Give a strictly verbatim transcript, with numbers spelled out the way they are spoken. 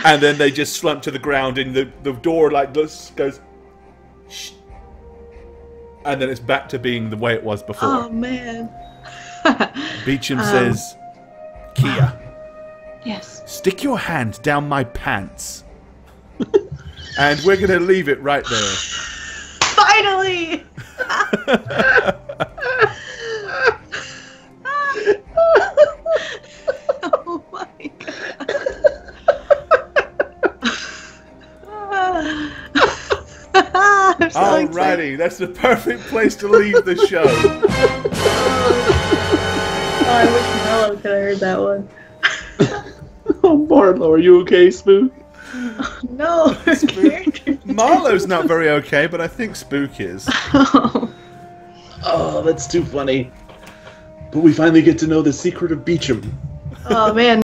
And then they just slump to the ground, and the, the door like goes, shh. And then it's back to being the way it was before. Oh, man. Beecham um, says, Kia, yes. stick your hand down my pants. And we're going to leave it right there. Finally! Oh my god. I'm so Alrighty, excited. that's the perfect place to leave the show. Oh, I wish Mello could have heard that one. Oh, Marlo, are you okay, Spook? No, Marlo's not very okay, but I think Spook is. Oh. Oh, that's too funny. But we finally get to know the secret of Beecham. Oh man.